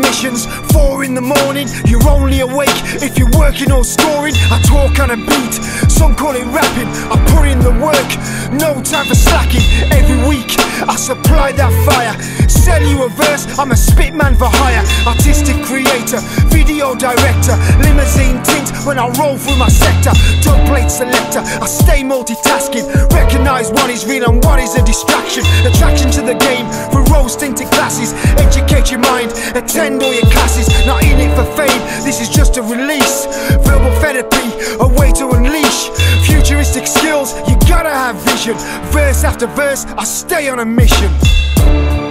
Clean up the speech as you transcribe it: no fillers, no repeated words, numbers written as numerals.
missions. 4 in the morning, you're only awake if you're working or scoring. I talk on a beat, some call it rapping. I put in the work, no time for slacking. Every week I supply that fire, sell you a verse, I'm a spit man for hire. Artistic creator, video director, limousine tint when I roll through my sector. Dub plate selector, I stay multitasking. Recognize what is real and what is a distraction. Attraction to the game through rose-tinted glasses. Educate your mind, attend all your classes. Not in it for fame, this is just a release. Verbal therapy, a way to unleash futuristic skills, you gotta have vision. Verse after verse, I stay on a mission.